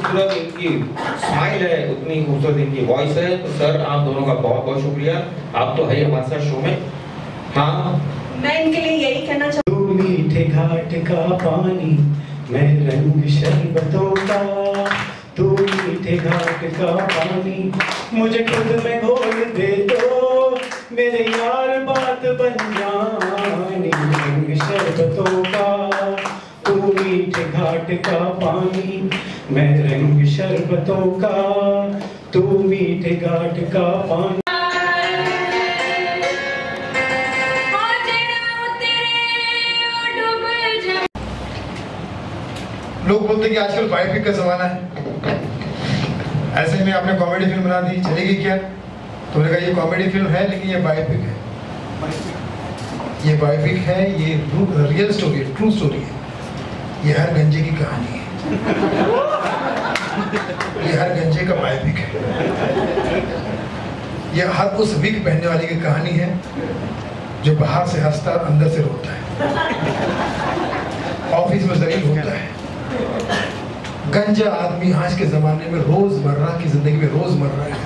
खूबसूरत इनकी स्माइल है, उतनी खूबसूरत इनकी वॉइस है। तो सर आप दोनों का बहुत बहुत शुक्रिया, आप तो है हमारे साथ शो में। हाँ, मैं इनके लिए यही कहना चाहूँ, मीठे घाट का पानी मैं रंग शरबतों का, तू मीठे घाट का पानी मुझे खुद में घोल दे दो, मेरे यार बात बन जानी रंग शरबतों का, तू मीठे घाट का पानी मैं रंग शरबतों का, तू मीठे घाट का पानी। लोग बोलते हैं कि आजकल बायोपिक का जमाना है, ऐसे में आपने कॉमेडी फिल्म बना दी, चलेगी क्या? तो मैंने कहा ये कॉमेडी फिल्म है लेकिन ये बायोपिक है, ये बायोपिक है, ये रियल स्टोरी है, ट्रू स्टोरी है। ये हर गंजे की कहानी है, ये हर गंजे का बायोपिक है। ये हर उस विग पहनने वाले की कहानी है जो बाहर से हंसता अंदर से रोता है, ऑफिस में जलील होता है। गंजा आदमी आज के जमाने में रोजमर्रा की जिंदगी में रोजमर्रा है,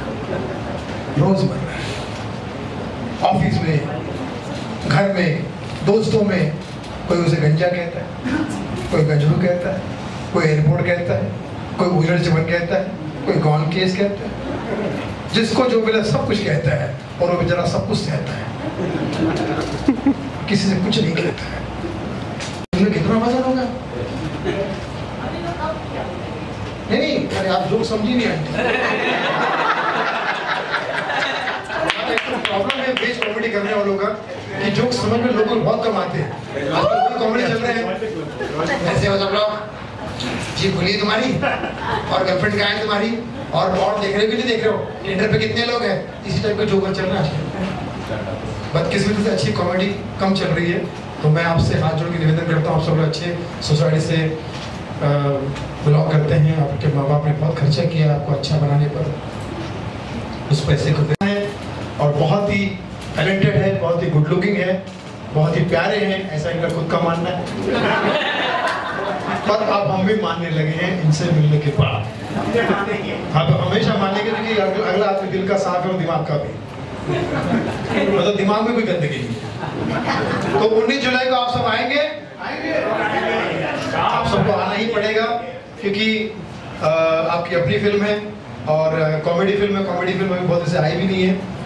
ऑफिस में, घर में, दोस्तों में कोई उसे गंजा कहता है, कोई गंजरू कहता है, कोई एयरपोर्ट कहता है, कोई उजड़ चमन कहता है, कोई गॉन केस कहता है, जिसको जो मिला सब कुछ कहता है और वो बेचारा सब कुछ कहता है, किसी से कुछ नहीं कहता है। तुम्हें कितना मजा होगा? नहीं, अरे आप जोक समझी नहीं आंटी। प्रॉब्लम है बेस कॉमेडी करने वालों का कि जोक समझ में लोगों को बहुत कम आते हैं। आजकल कॉमेडी चल रहे हैं, ऐसे हो सब लोग, जी खुली तुम्हारी और गर्लफ्रेंड कहाँ है तुम्हारी, और देख रहे हो कि नहीं देख रहे हो, टिंडर पे कितने लोग हैं, इसी टाइप का जोक चल रहा है। बदकिस्मती से अच्छी कॉमेडी कम चल रही है, तो मैं आपसे हाथ जोड़ के निवेदन करता हूँ, आप सब लोग अच्छे सोसाइटी से बिलोंग करते हैं, आपके माँ बाप ने बहुत खर्चा किया आपको अच्छा बनाने पर, उस पैसे को देते हैं, और बहुत ही टैलेंटेड है, बहुत ही गुड लुकिंग है, बहुत ही प्यारे हैं, ऐसा इनका खुद का मानना है। पर अब हम भी मानने लगे हैं इनसे मिलने के बाद, आप हमेशा मानेंगे कि अगला आदमी दिल का साफ है और दिमाग का भी, मतलब दिमाग में कोई गंदगी नहीं। तो 19 जुलाई को आप सब आएंगे, आप सबको आना ही पड़ेगा, क्योंकि आपकी अपनी फिल्म है और कॉमेडी फिल्म है, कॉमेडी फिल्म में बहुत ऐसे आई भी नहीं है।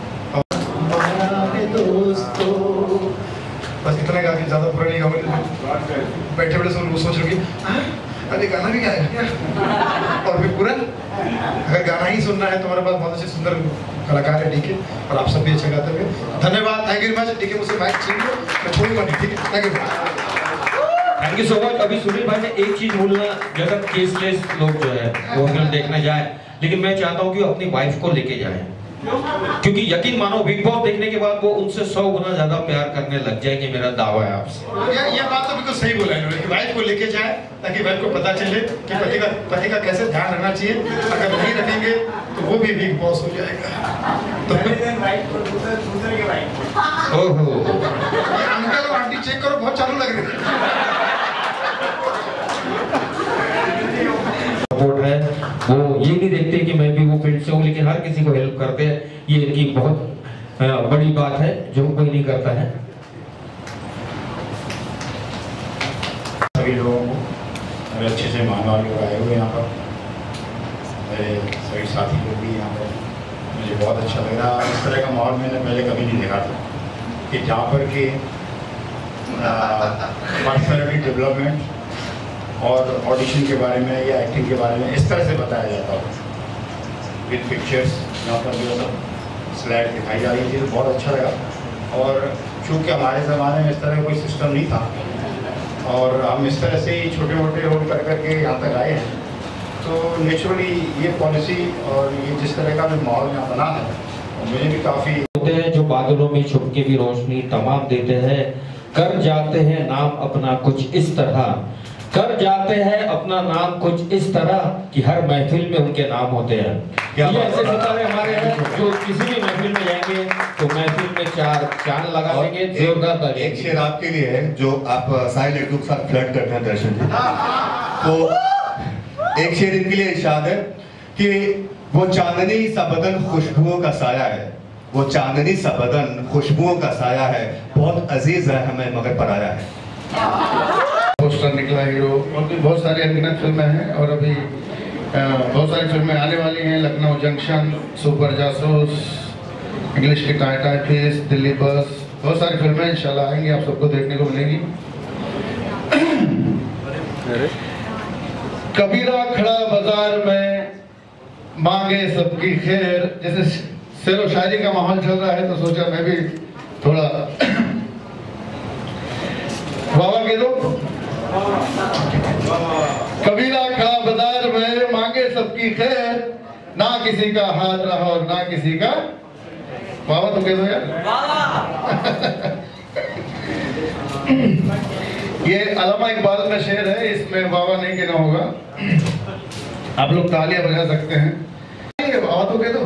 दोस्तों बस इतना काफी, ज्यादा पूरा नहीं गाऊंगा, बैठे बैठे सब सोच रहे अरे गाना भी गाएगा और फिर पूरा, अगर गाना ही सुनना है तो हमारे पास बहुत अच्छे सुंदर कलाकार है डीके, और आप सब भी अच्छा गाते हुए। धन्यवाद, thank you very much. DK मुझसे माइक छीन लो, मैं छोड़ूंगा नहीं, ठीक है? Thank you so much. अभी सुनील भाई ने एक चीज बोलना, जगह केसलेस लोग जो है वो फिल्म देखने जाए, लेकिन मैं चाहता हूँ कि वो अपनी वाइफ को लेके जाए, क्योंकि यकीन मानो बिग बॉस देखने के बाद वो उनसे 100 गुना ज्यादा प्यार करने लग जाएंगे, मेरा दावा है आपसे। ये बात तो बिल्कुल सही बोला है कि वाइफ को लेके जाए, ताकि वाइफ को पता चले कि पति का कैसे ध्यान रखना चाहिए, अगर नहीं रखेंगे तो वो भी बिग बॉस हो जाएगा। तो ओहो, अंकल और आंटी चेक करो, बहुत चालू लग रहे हैं। सपोर्ट है, वो ये नहीं देखते कि मैं भी वो फील्ड से हूँ, लेकिन हर किसी को हेल्प करते हैं, ये इनकी बहुत बड़ी बात है जो कोई नहीं करता है। सभी लोगों को, मेरे अच्छे से मानने वाले लोग आए हुए यहाँ पर, मेरे सभी साथी लोग भी यहाँ पर, मुझे बहुत अच्छा लग रहा है। इस तरह का माहौल मैंने पहले कभी नहीं देखा था कि जहाँ पर कि पर्सनैलिटी डेवलपमेंट और ऑडिशन के बारे में या एक्टिंग के बारे में इस तरह से बताया जाता है विद पिक्चर्स। यहाँ पर जो सब स्लाइड दिखाई जा रही थी तो बहुत अच्छा लगा, और चूँकि हमारे ज़माने में इस तरह कोई सिस्टम नहीं था और हम इस तरह से ही छोटे मोटे रोल कर करके यहाँ तक आए हैं, तो नेचुरली ये पॉलिसी और ये जिस तरह का जो माहौल यहाँ बना है मुझे भी काफ़ी होते हैं जो बादलों में छुप के भी रोशनी तमाम देते हैं, कर जाते हैं नाम अपना कुछ इस तरह, कर जाते हैं अपना नाम कुछ इस तरह कि हर महफिल में उनके नाम होते हैं। ये ऐसे सितारे हमारे हैं जो किसी भी महफिल में जाएंगे तो महफिल में चार चांद लगा देंगे, जोरदार। एक शेर आपके लिए है, जो आप सारे लड़कियों के साथ फ्लर्ट करते हैं दर्शन जी, तो एक शेर इनके लिए इरशाद है कि वो चांदनी सा बदन खुशबुओं का साया है, वो चांदनी सा बदन खुशबुओं का साया है, बहुत अजीज है हमें मगर पराया है। पोस्टर निकला हीरो, और भी बहुत सारी अनगिनत फिल्में हैं और अभी बहुत सारी फिल्में आने वाली हैं। Lucknow junction, super Jasoos, English की टाटा फीस, दिल्ली बस, बहुत सारी फिल्में इंशाल्लाह आएंगी, आप सबको देखने को मिलेगी। कबीरा खड़ा बाजार में मांगे सबकी खैर, जैसे शेर व शायरी का माहौल चल रहा है तो सोचा मैं भी थोड़ा वाह के दो। कबीरा खड़ा बाजार में मांगे सबकी खैर, ना किसी का हाथ रहा और ना किसी का वाह तो कह दो यार। ये अल्लामा इकबाल का शेर है, इसमें वाह नहीं कहना होगा। आप लोग तालियां बजा सकते हैं, वाह तो कह दो।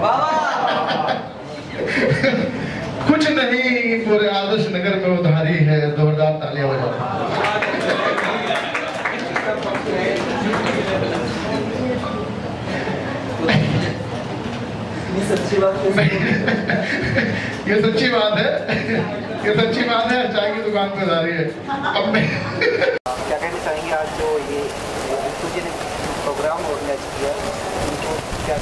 कुछ नहीं, पूरे आदर्श नगर में उधारी है, जोरदार तालियां बजाओ। ये सच्ची बात है। ये सच्ची बात है, ये सच्ची बात है। चाय की दुकान पे उधारी है। अब मैं क्या कहना चाहेंगे आज जो ये रितु जी ने प्रोग्राम ऑर्गेनाइज किया, उनको क्या?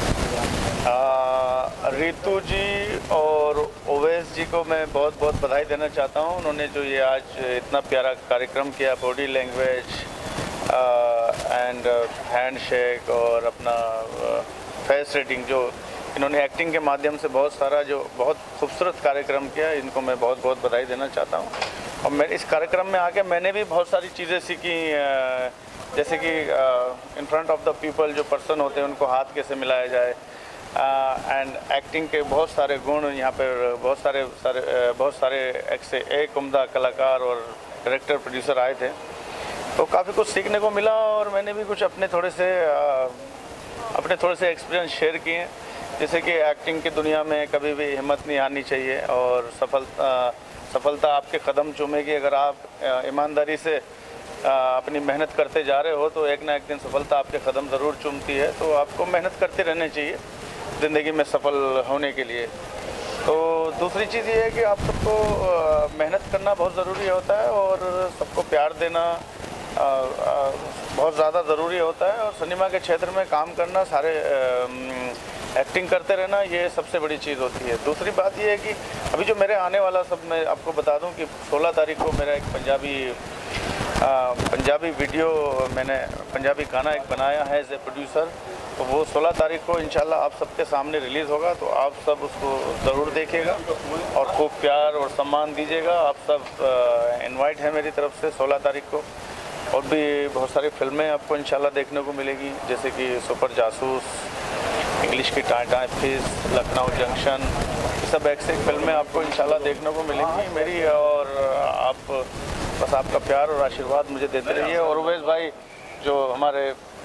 रितु जी और ओवैस जी को मैं बहुत बहुत बधाई देना चाहता हूँ। उन्होंने जो ये आज इतना प्यारा कार्यक्रम किया, body language and handshake और अपना फेस रीडिंग, जो इन्होंने एक्टिंग के माध्यम से बहुत सारा जो बहुत खूबसूरत कार्यक्रम किया, इनको मैं बहुत बहुत बधाई देना चाहता हूँ। और मैं इस कार्यक्रम में आके मैंने भी बहुत सारी चीज़ें सीखी, जैसे कि in front of the people जो पर्सन होते हैं उनको हाथ कैसे मिलाया जाए, एंड एक्टिंग के बहुत सारे गुण यहाँ पर बहुत सारे एक उम्दा कलाकार और डायरेक्टर प्रोड्यूसर आए थे, तो काफ़ी कुछ सीखने को मिला। और मैंने भी कुछ अपने थोड़े से एक्सपीरियंस शेयर किए, जैसे कि एक्टिंग की दुनिया में कभी भी हिम्मत नहीं हारनी चाहिए और सफलता आपके कदम चूमेगी। अगर आप ईमानदारी से अपनी मेहनत करते जा रहे हो तो एक ना एक दिन सफलता आपके कदम ज़रूर चूमती है, तो आपको मेहनत करते रहना चाहिए ज़िंदगी में सफल होने के लिए। तो दूसरी चीज़ ये है कि आप सबको मेहनत करना बहुत ज़रूरी होता है और सबको प्यार देना बहुत ज़्यादा ज़रूरी होता है, और सिनेमा के क्षेत्र में काम करना, सारे एक्टिंग करते रहना, ये सबसे बड़ी चीज़ होती है। दूसरी बात ये है कि अभी जो मेरे आने वाला सब, मैं आपको बता दूं कि 16 तारीख को मेरा एक पंजाबी वीडियो, मैंने पंजाबी गाना एक बनाया है एज ए प्रोड्यूसर, तो वो 16 तारीख को इंशाल्लाह आप सबके सामने रिलीज़ होगा, तो आप सब उसको ज़रूर देखिएगा और खूब प्यार और सम्मान दीजिएगा। आप सब इनवाइट है मेरी तरफ से 16 तारीख को। और भी बहुत सारी फिल्में आपको इंशाल्लाह देखने को मिलेगी, जैसे कि सुपर जासूस, इंग्लिश की टाटा फीस, लखनऊ जंक्शन, सब एक से एक फिल्में आपको इंशाल्लाह देखने को मिलेंगी मेरी। और आप बस आपका प्यार और आशीर्वाद मुझे देते रहिए। और उवैस भाई जो हमारे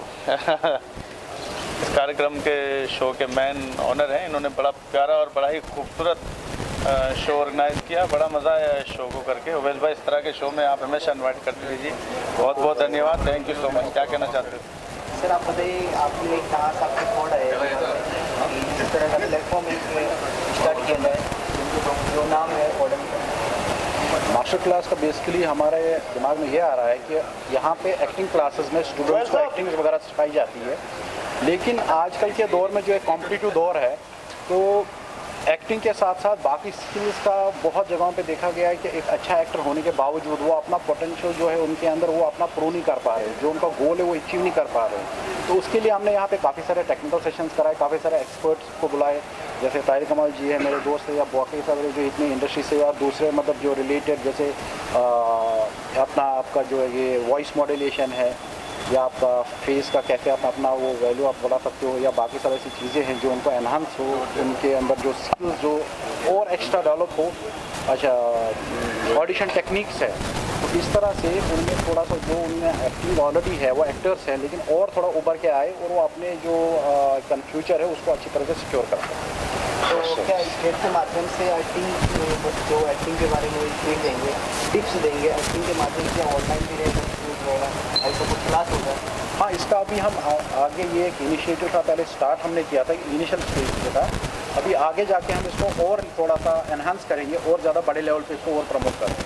इस कार्यक्रम के शो के मेन ऑनर हैं, इन्होंने बड़ा प्यारा और बड़ा ही खूबसूरत शो ऑर्गेनाइज किया, बड़ा मज़ा आया इस शो को करके। उवैस भाई, इस तरह के शो में आप हमेशा इन्वाइट करते रहिए। बहुत बहुत धन्यवाद, थैंक यू सो मच। क्या कहना चाहते हो सर? आप बताइए, आपने कहाँ से आपके थॉट है जिस तरह का प्लेटफॉर्म स्टार्ट किया जाए, जो नाम है मास्टर क्लास का बेसिकली हमारे दिमाग में ये आ रहा है कि यहाँ पे एक्टिंग क्लासेस में स्टूडेंट्स को एक्टिंग वगैरह सिखाई जाती है, लेकिन आजकल के दौर में जो एक कॉम्पिटिटिव दौर है, तो एक्टिंग के साथ साथ बाकी स्किल्स का बहुत जगहों पे देखा गया है कि एक अच्छा एक्टर होने के बावजूद वो अपना पोटेंशियल जो है उनके अंदर वो अपना प्रूव नहीं कर पा रहे, जो उनका गोल है वो अचीव नहीं कर पा रहे। तो उसके लिए हमने यहाँ पे काफ़ी सारे टेक्निकल सेशंस कराए, काफ़ी सारे एक्सपर्ट्स को बुलाए, जैसे तारिक कमाल जी है मेरे दोस्त है, या बाकी सारे जो इतनी इंडस्ट्री से या दूसरे मतलब जो रिलेटेड, जैसे अपना आपका जो है ये वॉइस मॉड्यूलेशन है, या आपका फेस का कैसे आप अपना वो वैल्यू आप बढ़ा सकते हो, या बाकी सारी ऐसी चीज़ें हैं जो उनको एनहांस हो, उनके अंदर जो स्किल्स जो और एक्स्ट्रा डेवलप हो। अच्छा, ऑडिशन टेक्निक्स है, तो इस तरह से उनमें थोड़ा सा जो उनमें एक्टिंग ऑलरेडी है वो एक्टर्स हैं, लेकिन और थोड़ा उभर के आए और वो अपने जो फ्यूचर है उसको अच्छी तरह से सिक्योर कर सकें। तो क्या स्टेट के माध्यम से एक्टिंग जो एक्टिंग के बारे में ट्रेनिंग देंगे, टिप्स देंगे एक्टिंग के माध्यम से, ऑनलाइन भी रहेगा रहेगा, ऐसा कुछ क्लास होगा? हाँ, इसका अभी हम आगे ये एक इनिशिएटिव था, पहले स्टार्ट हमने किया था, इनिशियल स्टेज पे था। अभी आगे जाके हम इसको और थोड़ा सा एनहांस करेंगे और ज़्यादा बड़े लेवल पे इसको और प्रमोट करेंगे।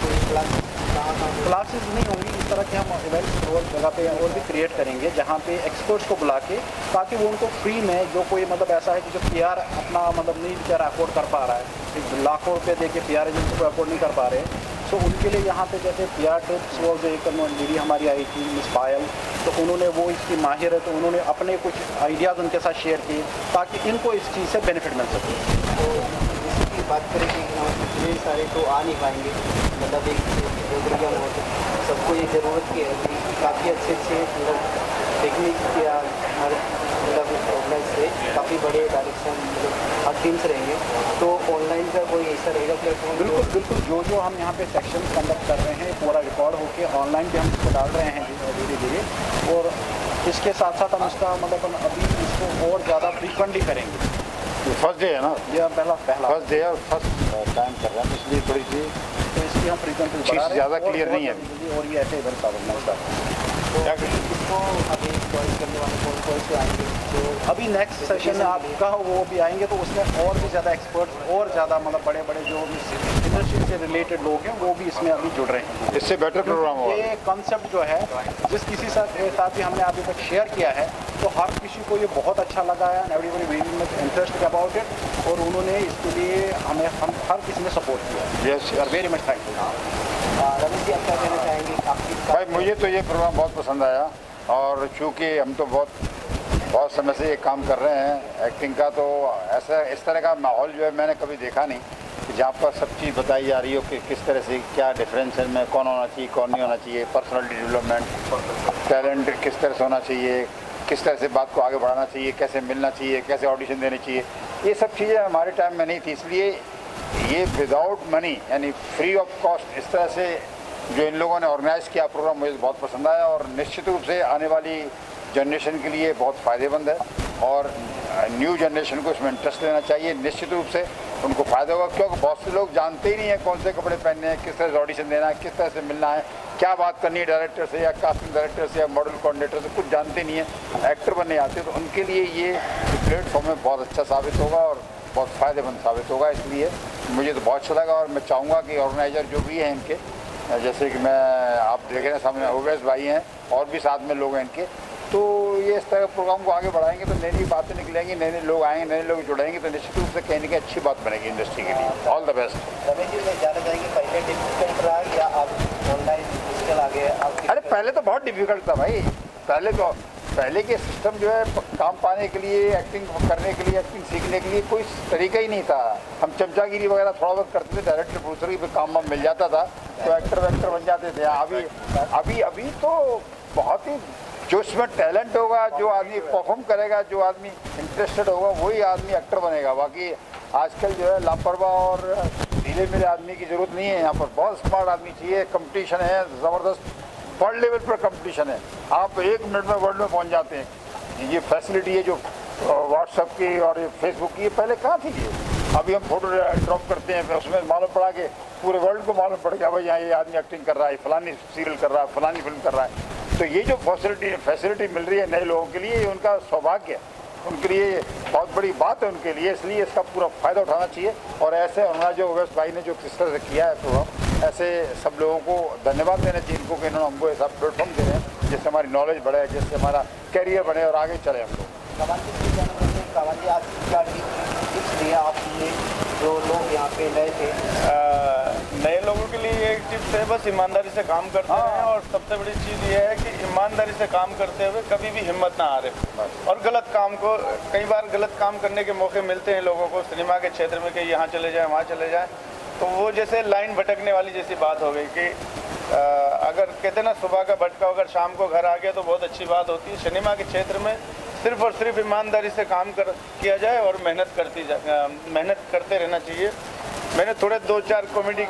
क्लासेस नहीं होंगी, इस तरह के हम इवेंट्स और जगह पे और भी क्रिएट करेंगे जहाँ पे एक्सपर्ट्स को बुला के, ताकि वो उनको फ्री में, जो कोई मतलब ऐसा है कि जो PR अपना मतलब नहीं बेचारा अफोर्ड कर पा रहा है, लाखों रुपये दे के PR एजेंसी को अफोर्ड नहीं कर पा रहे, तो उनके लिए यहाँ पे जैसे PR टिप्स, वो जो एक दीदी हमारी आई थी मिस पायल, तो उन्होंने वो इसकी माहिर है, तो उन्होंने अपने कुछ आइडियाज़ उनके साथ शेयर किए ताकि इनको इस चीज़ से बेनिफिट मिल सके। तो इसकी बात करें कि इतने सारे तो आ नहीं पाएंगे, मतलब एक प्रोग्राम हो तो सबको ये ज़रूरत की है कि काफ़ी अच्छे मतलब टेक्निक या हर मतलब ऑर्गेनाइज से काफ़ी बड़े डायरेक्शन मतलब हर टीम्स रहेंगे, तो ऑनलाइन का कोई ऐसा रहेगा प्लेटफॉर्म? बिल्कुल बिल्कुल, जो हम यहाँ पे सेक्शन कंडक्ट कर रहे हैं पूरा रिकॉर्ड होके ऑनलाइन भी हम इसको डाल रहे हैं धीरे धीरे, और इसके साथ साथ हम इसका मतलब हम अभी इसको और ज़्यादा फ्रीक्वेंटली करेंगे। फर्स्ट डे है ना, ये पहला फर्स्ट डे और फर्स्ट टाइम कर रहे हैं, इसलिए थोड़ी सी तो इसकी हम फ्रीक्वेंटली बढ़ा रहे हैं, ज़्यादा क्लियर नहीं है, और ये ऐसे इवेंट्स ऑर्गेनाइज तो इसको अभी ज्वाइन करने वाले कौन से आएंगे? तो अभी नेक्स्ट सेशन में आपका वो भी आएंगे, तो उसमें और भी ज़्यादा एक्सपर्ट्स और ज़्यादा मतलब बड़े बड़े जो भी इंडस्ट्री से रिलेटेड लोग हैं वो भी इसमें अभी जुड़ रहे हैं। इससे बेटर प्रोग्राम होगा। ये कॉन्सेप्ट जो है जिस किसी साथ भी हमने अभी तक शेयर किया है, तो हर किसी को ये बहुत अच्छा लगा है, everybody very much interested about it, और उन्होंने इसके लिए हम हर किसी ने सपोर्ट किया। Yes, very much thank you. Ramesh ji, आप क्या कहना चाहेंगे? आपकी भाई मुझे तो ये प्रोग्राम बहुत पसंद आया, और चूँकि हम तो बहुत समय से ये काम कर रहे हैं एक्टिंग का, तो ऐसा इस तरह का माहौल जो है मैंने कभी देखा नहीं, कि जहाँ पर सब चीज़ बताई जा रही हो कि किस तरह से क्या डिफरेंस है, में कौन होना चाहिए कौन नहीं होना चाहिए, पर्सनालिटी डेवलपमेंट, टैलेंट किस तरह से होना चाहिए, किस तरह से बात को आगे बढ़ाना चाहिए, कैसे मिलना चाहिए, कैसे ऑडिशन देनी चाहिए, ये सब चीज़ें हमारे टाइम में नहीं थी। इसलिए ये विदाउट मनी यानी फ्री ऑफ कॉस्ट इस तरह से जो इन लोगों ने ऑर्गेनाइज़ किया प्रोग्राम, मुझे बहुत पसंद आया, और निश्चित रूप से आने वाली जनरेशन के लिए बहुत फ़ायदेमंद है, और न्यू जनरेशन को इसमें इंटरेस्ट लेना चाहिए, निश्चित रूप से उनको फ़ायदा होगा, क्योंकि बहुत से लोग जानते ही नहीं हैं कौन से कपड़े पहनने हैं, किस तरह से ऑडिशन देना है, किस तरह से मिलना है, क्या बात करनी है डायरेक्टर से या कास्टिंग डायरेक्टर से या मॉडल कोऑर्डिनेटर से, कुछ जानते नहीं हैं, एक्टर बनने आते, तो उनके लिए ये प्लेटफॉर्म में बहुत अच्छा साबित होगा और बहुत फ़ायदेमंद साबित होगा। इसलिए मुझे तो बहुत अच्छा लगा, और मैं चाहूँगा कि ऑर्गेनाइज़र जो भी हैं इनके, जैसे कि मैं आप देख रहे हैं सामने ओवैस भाई हैं और भी साथ में लोग हैं इनके, तो ये इस तरह प्रोग्राम को आगे बढ़ाएंगे तो नई नई बातें निकलेंगी, नए नए लोग आएंगे, नए लोग जुड़ेंगे, तो निश्चित रूप से कहीं ना कहीं अच्छी बात बनेगी इंडस्ट्री के लिए। All the best. Ramesh ji, मैं जानना चाहेंगे पहले डिफिकल्ट रहा या आप ऑनलाइन डिजिटल आ गए? अरे पहले तो बहुत डिफिकल्ट था भाई, पहले के सिस्टम जो है काम पाने के लिए, एक्टिंग करने के लिए, एक्टिंग सीखने के लिए कोई तरीका ही नहीं था। हम चमचागिरी वगैरह थोड़ा बहुत करते थे, डायरेक्टर प्रोड्यूसर भी काम मिल जाता था तो एक्टर वैक्टर बन जाते थे। अभी तो बहुत ही जो इसमें टैलेंट होगा, जो आदमी परफॉर्म करेगा, जो आदमी इंटरेस्टेड होगा, वही आदमी एक्टर बनेगा। बाकी आजकल जो है लापरवाह और ढीले मेरे आदमी की ज़रूरत नहीं है, यहाँ पर बहुत स्मार्ट आदमी चाहिए। कंपटीशन है ज़बरदस्त, वर्ल्ड लेवल पर कंपटीशन है, आप 1 मिनट में वर्ल्ड में पहुँच जाते हैं। ये फैसिलिटी है जो व्हाट्सएप की और ये फेसबुक की, ये पहले कहाँ थी ये? अभी हम फोटो ड्रॉप करते हैं, उसमें मालूम पड़ा कि पूरे वर्ल्ड को मालूम पड़ गया भाई यहाँ ये आदमी एक्टिंग कर रहा है, फलानी सीरियल कर रहा है, फलानी फिल्म कर रहा है। तो ये जो फैसिलिटी मिल रही है नए लोगों के लिए, ये उनका सौभाग्य है, उनके लिए बहुत बड़ी बात है उनके लिए, इसलिए इसका पूरा फ़ायदा उठाना चाहिए। और ऐसे उन्होंने जो ओवैस भाई ने जो किस तरह से किया है प्रोग्राम, ऐसे सब लोगों को धन्यवाद देना चाहिए इनको कि इन्होंने हमको ऐसा प्लेटफॉर्म दे रहे हैं जिससे हमारी नॉलेज बढ़े, जिससे हमारा कैरियर बने और आगे चले हम लोग। कावान जी, आप क्या टिप्स दिया आपने जो लोग यहाँ पे नए थे? नए लोगों के लिए एक टिप्स है, बस ईमानदारी से काम करते हैं, और सबसे बड़ी चीज़ ये है कि ईमानदारी से काम करते हुए कभी भी हिम्मत ना हारे, और गलत काम को, कई बार गलत काम करने के मौके मिलते हैं लोगों को सिनेमा के क्षेत्र में कि यहाँ चले जाएं, वहाँ चले जाएं, तो वो जैसे लाइन भटकने वाली जैसी बात हो गई कि अगर कहते ना सुबह का भटका अगर शाम को घर आ गया तो बहुत अच्छी बात होती है। सिनेमा के क्षेत्र में सिर्फ और सिर्फ ईमानदारी से काम किया जाए और मेहनत करते रहना चाहिए। मैंने थोड़े 2-4 कॉमेडी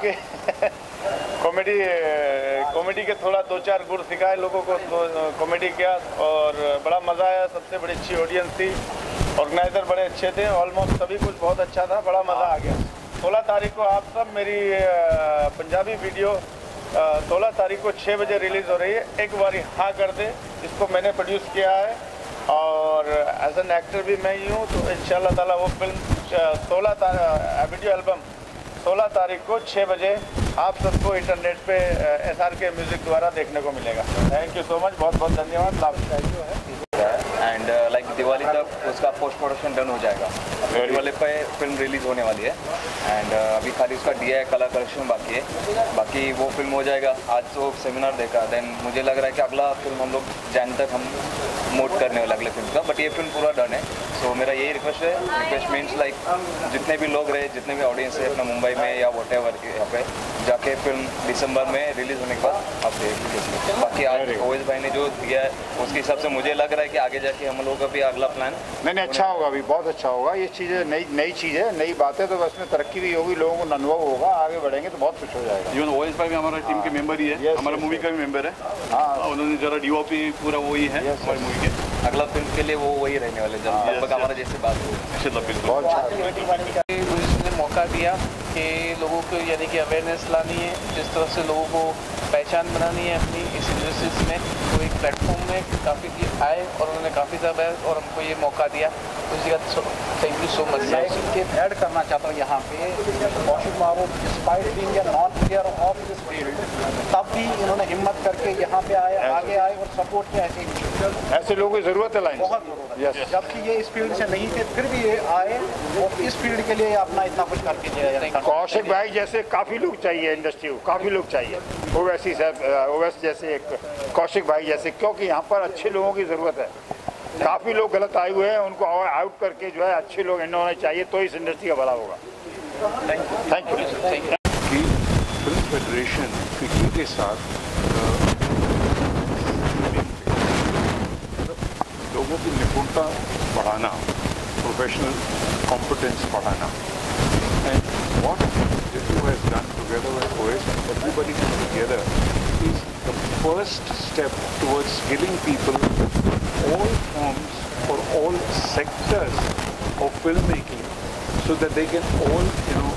के थोड़ा 2-4 गुण सिखाए लोगों को, कॉमेडी किया और बड़ा मज़ा आया। सबसे बड़ी अच्छी ऑडियंस थी, ऑर्गेनाइज़र बड़े अच्छे थे, ऑलमोस्ट सभी कुछ बहुत अच्छा था, बड़ा मज़ा आ गया। 16 तारीख को आप सब मेरी पंजाबी वीडियो 16 तारीख को 6 बजे रिलीज़ हो रही है। एक बार हाँ कर दे। इसको मैंने प्रोड्यूस किया है और एज एन एक्टर भी मैं ही हूँ। तो इंशाल्लाह ताला वो फिल्म 16 वीडियो एल्बम 16 तारीख को 6 बजे आप सबको इंटरनेट पे SRK म्यूज़िक द्वारा देखने को मिलेगा। थैंक यू सो मच, बहुत बहुत धन्यवाद। एंड लाइक दिवाली तक उसका पोस्ट प्रोडक्शन डन हो जाएगा। दिवाली पे फिल्म रिलीज़ होने वाली है एंड अभी खाली उसका DI कलर करेक्शन बाकी है। बाकी वो फिल्म हो जाएगा। आज तो सेमिनार देखा, देन मुझे लग रहा है कि अगला फिल्म हम लोग जैन तक हम मोड करने वाले अगले फिल्म का, बट ये फिल्म पूरा डन है। सो मेरा यही रिक्वेस्ट है, रिक्वेस्ट मीन्स लाइक जितने भी लोग रहे, जितने भी ऑडियंस है अपना मुंबई में या वॉट एवर यहाँ पे जाके फिल्म दिसंबर में रिलीज़ होने के बाद आप देख लीजिए। बाकी आज ओवैस भाई ने जो दिया है उसके हिसाब से मुझे लग रहा है कि आगे जाके हम लोग का भी अगला प्लान नहीं अच्छा होगा, अभी बहुत अच्छा होगा। ये चीज़ें नई चीज़ है, नई बातें, तो बस में तरक्की भी होगी, लोगों को अनुभव होगा, आगे बढ़ेंगे तो बहुत कुछ हो जाएगा। इवन ओवैस भाई भी हमारा टीम के मेंबर ही है, हमारा मूवी का भी मेंबर है। हाँ, उन्होंने जरा DOP पूरा वही है हमारी मूवी के। अगला फिल्म के लिए वो वही रहने वाले जब लगभग हमारा जैसे बात हो। मुझे मौका दिया कि लोगों को यानी कि अवेयरनेस लानी है, जिस तरह से लोगों को पहचान बनानी है अपनी इस इंडस्ट्रीज में, तो एक प्लेटफॉर्म में काफ़ी आए और उन्होंने काफ़ी ज़्यादा और हमको ये मौका दिया, तो इसका thank you so much. Add करना चाहता हूँ यहाँ पे Kaushik Maroof despite being a non player of this field, तब भी इन्होंने हिम्मत करके यहाँ पे आए, आगे आए और सपोर्ट किया। ऐसे लोगों की ज़रूरत है लाइन, बहुत ज़रूरत है। जबकि ये इस फील्ड से नहीं थे, फिर भी ये आए और इस फील्ड के लिए अपना इतना कुछ करके दिया। कौशिक भाई जैसे काफ़ी लोग चाहिए इंडस्ट्री को, काफ़ी लोग चाहिए। ओवैसी साहब, ओवैस जैसे एक कौशिक भाई जैसे, क्योंकि यहाँ पर अच्छे लोगों की ज़रूरत है। काफ़ी लोग गलत आए हुए हैं, उनको आउट करके जो है अच्छे लोग इन होने चाहिए, तो इस इंडस्ट्री का भला होगा। Thank you. Film federation FICCI के साथ लोगों की निपुणता बढ़ाना, प्रोफेशनल कॉम्पिटेंस बढ़ाना, and what Jitu has done together with OS and everybody together is the first step towards giving people all forms or all sectors of filmmaking so that they can all,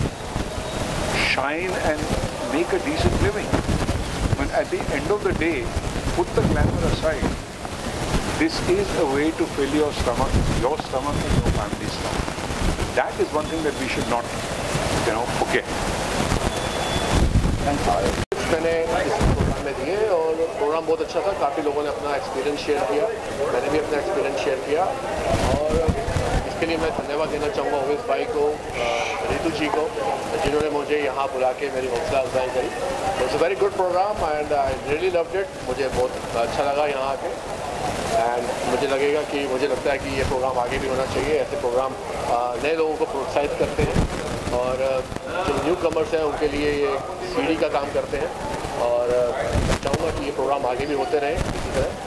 shine and make a decent living. When at the end of the day, put the glamour aside, this is a way to fill your stomach and your family's stomach. That is one thing that we should not, forget. मैंने इस programme में दिए और programme बहुत अच्छा था। काफ़ी लोगों ने अपना एक्सपीरियंस शेयर किया, मैंने भी अपना एक्सपीरियंस शेयर किया और इसके लिए मैं धन्यवाद देना चाहूँगा ओवैस भाई को, रितु जी को, जिन्होंने मुझे यहाँ बुला के मेरी हौसला अफजाई करी। It's a very good program and I really loved it. मुझे बहुत अच्छा लगा यहाँ आके एंड मुझे लगता है कि ये प्रोग्राम आगे भी होना चाहिए। ऐसे प्रोग्राम नए लोगों को प्रोत्साहित करते हैं और जो न्यू कमर्स हैं उनके लिए ये सीढ़ी का काम करते हैं और चाहूँगा कि ये प्रोग्राम आगे भी होते रहें इसी तरह।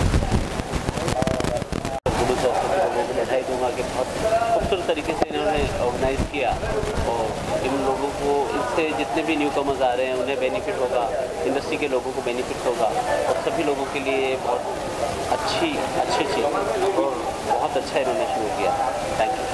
लोगों को बधाई दूँगा कि बहुत खूबसूरत तरीके से इन्होंने ऑर्गेनाइज़ किया और इन लोगों को, इससे जितने भी न्यू कमर्स आ रहे हैं उन्हें बेनिफिट होगा, इंडस्ट्री के लोगों को बेनिफिट होगा और सभी लोगों के लिए बहुत अच्छी चीज़ और बहुत अच्छा इन्होंने शुरू किया। Thank you.